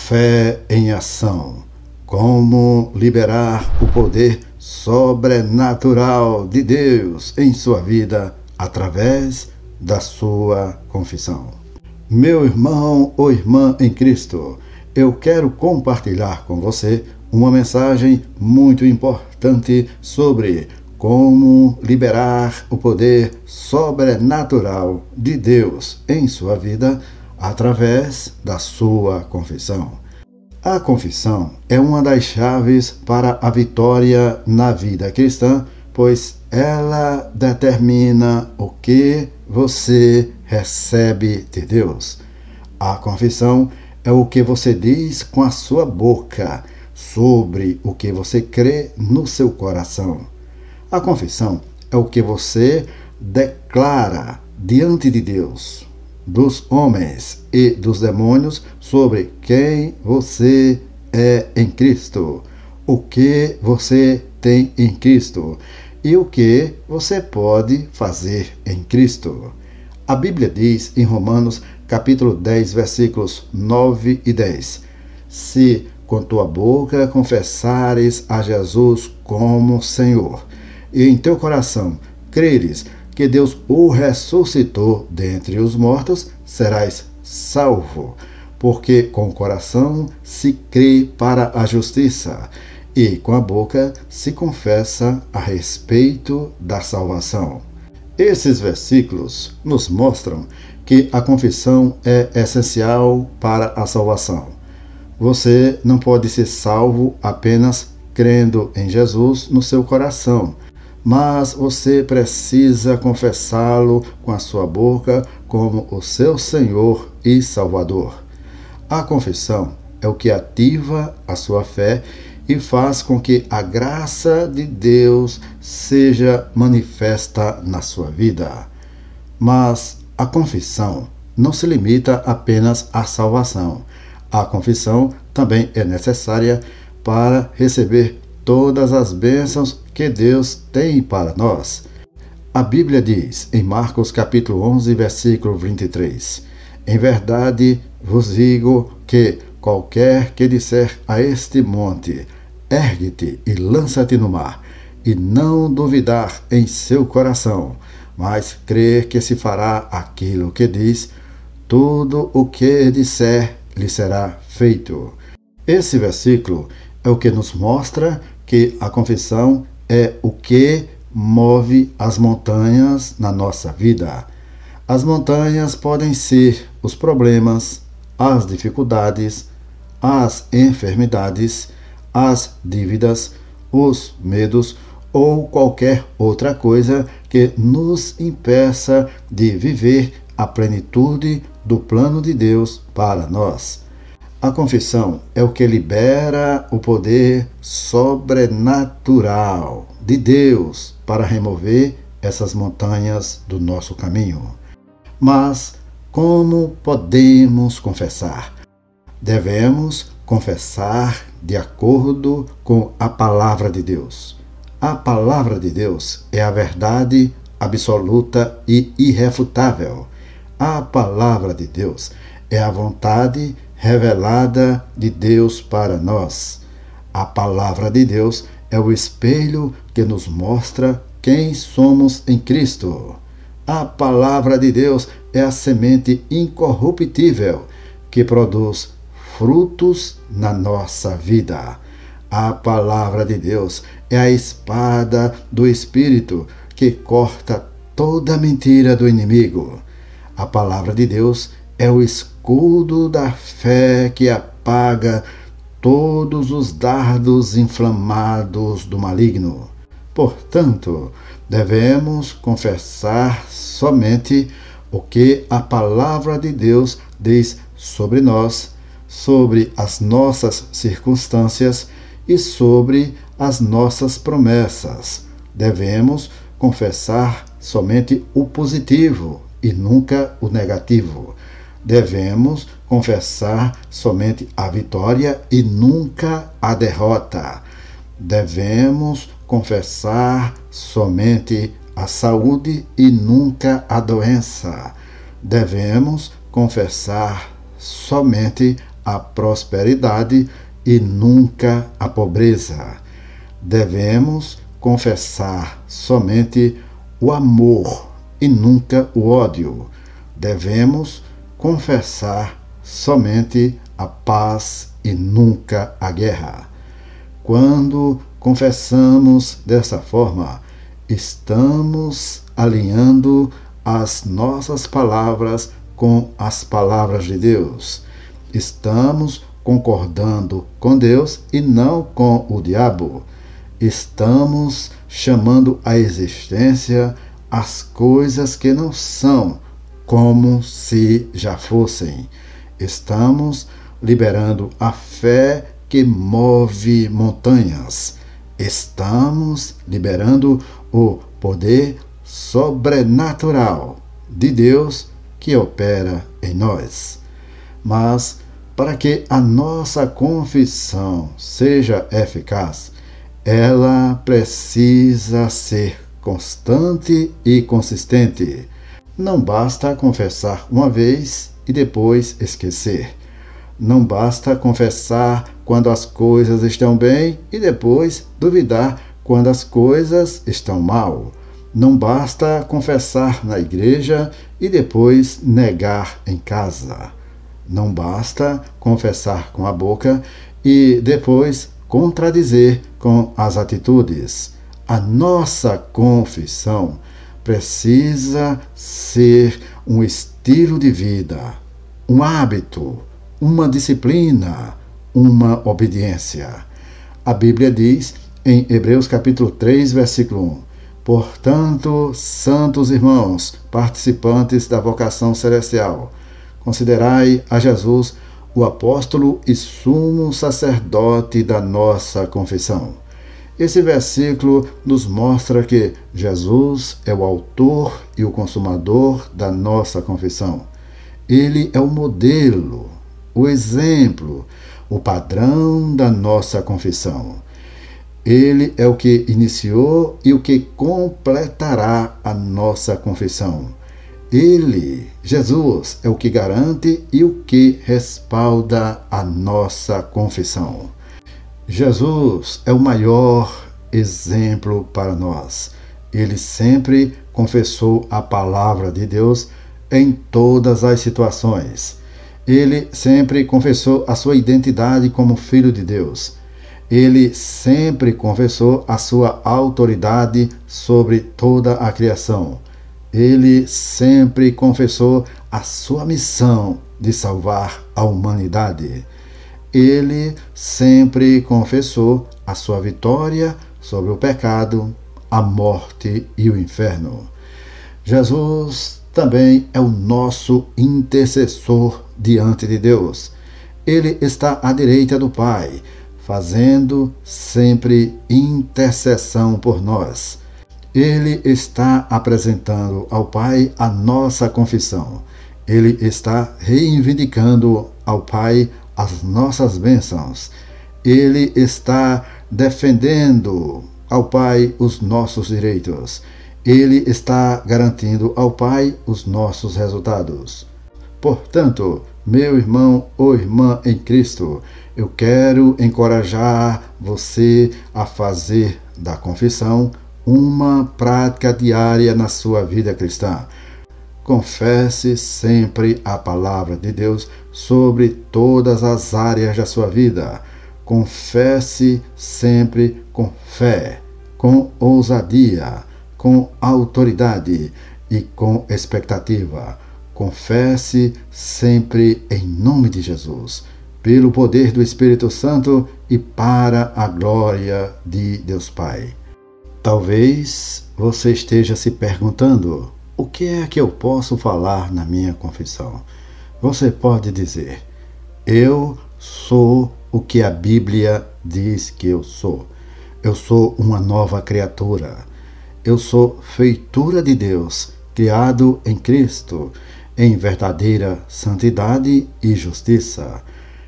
Fé em ação. Como liberar o poder sobrenatural de Deus em sua vida através da sua confissão. Meu irmão ou irmã em Cristo, eu quero compartilhar com você uma mensagem muito importante sobre como liberar o poder sobrenatural de Deus em sua vida através da sua confissão. A confissão é uma das chaves para a vitória na vida cristã, pois ela determina o que você recebe de Deus. A confissão é o que você diz com a sua boca sobre o que você crê no seu coração. A confissão é o que você declara diante de Deus, dos homens e dos demônios sobre quem você é em Cristo, o que você tem em Cristo e o que você pode fazer em Cristo. A Bíblia diz em Romanos capítulo 10, versículos 9 e 10: Se com tua boca confessares a Jesus como Senhor, e em teu coração creres que Deus o ressuscitou dentre os mortos, serás salvo. Porque com o coração se crê para a justiça, e com a boca se confessa a respeito da salvação. Esses versículos nos mostram que a confissão é essencial para a salvação. Você não pode ser salvo apenas crendo em Jesus no seu coração, mas você precisa confessá-lo com a sua boca como o seu Senhor e Salvador. A confissão é o que ativa a sua fé e faz com que a graça de Deus seja manifesta na sua vida. Mas a confissão não se limita apenas à salvação. A confissão também é necessária para receber todas as bênçãos que Deus tem para nós. A Bíblia diz em Marcos capítulo 11, versículo 23: Em verdade vos digo que qualquer que disser a este monte, ergue-te e lança-te no mar, e não duvidar em seu coração, mas crer que se fará aquilo que diz, tudo o que disser lhe será feito. Esse versículo é o que nos mostra que a confissão é o que move as montanhas na nossa vida. As montanhas podem ser os problemas, as dificuldades, as enfermidades, as dívidas, os medos ou qualquer outra coisa que nos impeça de viver a plenitude do plano de Deus para nós. A confissão é o que libera o poder sobrenatural de Deus para remover essas montanhas do nosso caminho. Mas como podemos confessar? Devemos confessar de acordo com a palavra de Deus. A palavra de Deus é a verdade absoluta e irrefutável. A palavra de Deus é a vontade revelada de Deus para nós. A palavra de Deus é o espelho que nos mostra quem somos em Cristo. A palavra de Deus é a semente incorruptível que produz frutos na nossa vida. A palavra de Deus é a espada do Espírito que corta toda mentira do inimigo. A palavra de Deus é o escudo da fé que apaga todos os dardos inflamados do maligno. Portanto, devemos confessar somente o que a palavra de Deus diz sobre nós, sobre as nossas circunstâncias e sobre as nossas promessas. Devemos confessar somente o positivo e nunca o negativo. Devemos confessar somente a vitória e nunca a derrota. Devemos confessar somente a saúde e nunca a doença. Devemos confessar somente a prosperidade e nunca a pobreza. Devemos confessar somente o amor e nunca o ódio. Devemos confessar somente a paz e nunca a guerra. Quando confessamos dessa forma, estamos alinhando as nossas palavras com as palavras de Deus. Estamos concordando com Deus e não com o diabo. Estamos chamando à existência as coisas que não são, como se já fossem. Estamos liberando a fé que move montanhas. Estamos liberando o poder sobrenatural de Deus que opera em nós. Mas, para que a nossa confissão seja eficaz, ela precisa ser constante e consistente. Não basta confessar uma vez e depois esquecer. Não basta confessar quando as coisas estão bem e depois duvidar quando as coisas estão mal. Não basta confessar na igreja e depois negar em casa. Não basta confessar com a boca e depois contradizer com as atitudes. A nossa confissão precisa ser um estilo de vida, um hábito, uma disciplina, uma obediência. A Bíblia diz em Hebreus capítulo 3, versículo 1: Portanto, santos irmãos, participantes da vocação celestial, considerai a Jesus, o apóstolo e sumo sacerdote da nossa confissão. Esse versículo nos mostra que Jesus é o autor e o consumador da nossa confissão. Ele é o modelo, o exemplo, o padrão da nossa confissão. Ele é o que iniciou e o que completará a nossa confissão. Ele, Jesus, é o que garante e o que respalda a nossa confissão. Jesus é o maior exemplo para nós. Ele sempre confessou a palavra de Deus em todas as situações. Ele sempre confessou a sua identidade como Filho de Deus. Ele sempre confessou a sua autoridade sobre toda a criação. Ele sempre confessou a sua missão de salvar a humanidade. Ele sempre confessou a sua vitória sobre o pecado, a morte e o inferno. Jesus também é o nosso intercessor diante de Deus. Ele está à direita do Pai, fazendo sempre intercessão por nós. Ele está apresentando ao Pai a nossa confissão. Ele está reivindicando ao Pai as nossas bênçãos. Ele está defendendo ao Pai os nossos direitos. Ele está garantindo ao Pai os nossos resultados. Portanto, meu irmão ou irmã em Cristo, eu quero encorajar você a fazer da confissão uma prática diária na sua vida cristã. Confesse sempre a palavra de Deus sobre todas as áreas da sua vida. Confesse sempre com fé, com ousadia, com autoridade e com expectativa. Confesse sempre em nome de Jesus, pelo poder do Espírito Santo e para a glória de Deus Pai. Talvez você esteja se perguntando: o que é que eu posso falar na minha confissão? Você pode dizer: eu sou o que a Bíblia diz que eu sou. Eu sou uma nova criatura. Eu sou feitura de Deus, criado em Cristo, em verdadeira santidade e justiça.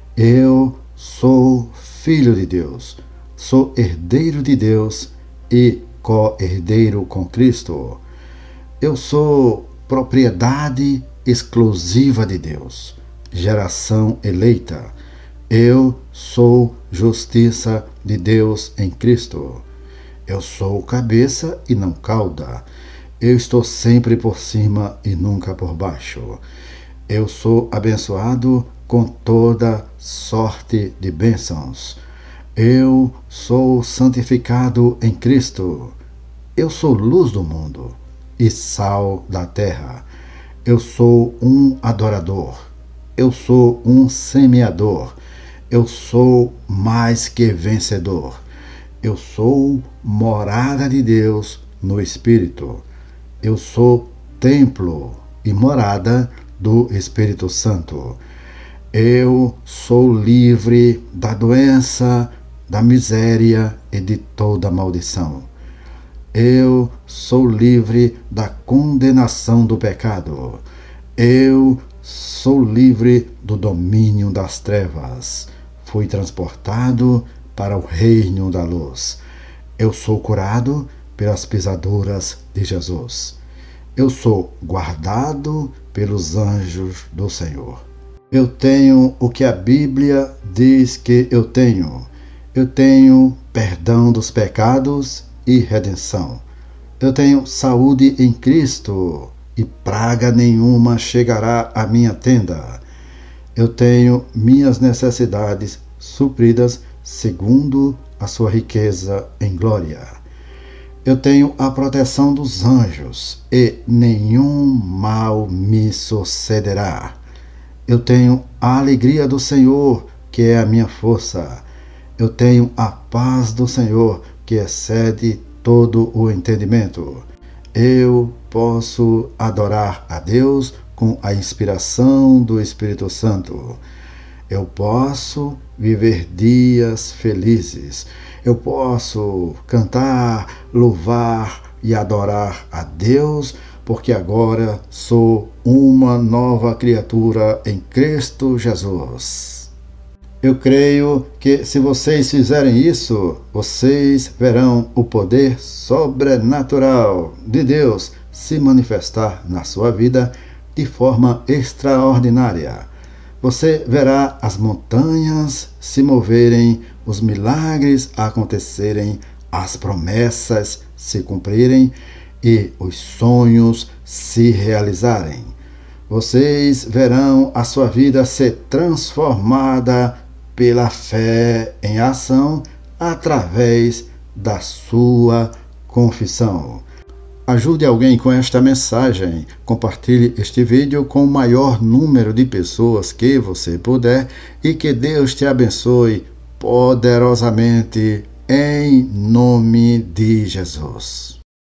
Eu sou filho de Deus, sou herdeiro de Deus e co-herdeiro com Cristo. Eu sou propriedade exclusiva de Deus, geração eleita. Eu sou justiça de Deus em Cristo. Eu sou cabeça e não cauda. Eu estou sempre por cima e nunca por baixo. Eu sou abençoado com toda sorte de bênçãos. Eu sou santificado em Cristo. Eu sou luz do mundo e sal da terra. Eu sou um adorador. Eu sou um semeador. Eu sou mais que vencedor. Eu sou morada de Deus no Espírito. Eu sou templo e morada do Espírito Santo. Eu sou livre da doença, da miséria e de toda maldição. Eu sou livre da condenação do pecado. Eu sou livre do domínio das trevas. Fui transportado para o reino da luz. Eu sou curado pelas pisaduras de Jesus. Eu sou guardado pelos anjos do Senhor. Eu tenho o que a Bíblia diz que eu tenho. Eu tenho perdão dos pecados e redenção. Eu tenho saúde em Cristo e praga nenhuma chegará à minha tenda. Eu tenho minhas necessidades supridas segundo a sua riqueza em glória. Eu tenho a proteção dos anjos e nenhum mal me sucederá. Eu tenho a alegria do Senhor, que é a minha força. Eu tenho a paz do Senhor, que excede todo o entendimento. Eu posso adorar a Deus com a inspiração do Espírito Santo. Eu posso viver dias felizes. Eu posso cantar, louvar e adorar a Deus, porque agora sou uma nova criatura em Cristo Jesus. Eu creio que se vocês fizerem isso, vocês verão o poder sobrenatural de Deus se manifestar na sua vida de forma extraordinária. Você verá as montanhas se moverem, os milagres acontecerem, as promessas se cumprirem e os sonhos se realizarem. Vocês verão a sua vida ser transformada pela fé em ação através da sua confissão. Ajude alguém com esta mensagem. Compartilhe este vídeo com o maior número de pessoas que você puder e que Deus te abençoe poderosamente em nome de Jesus.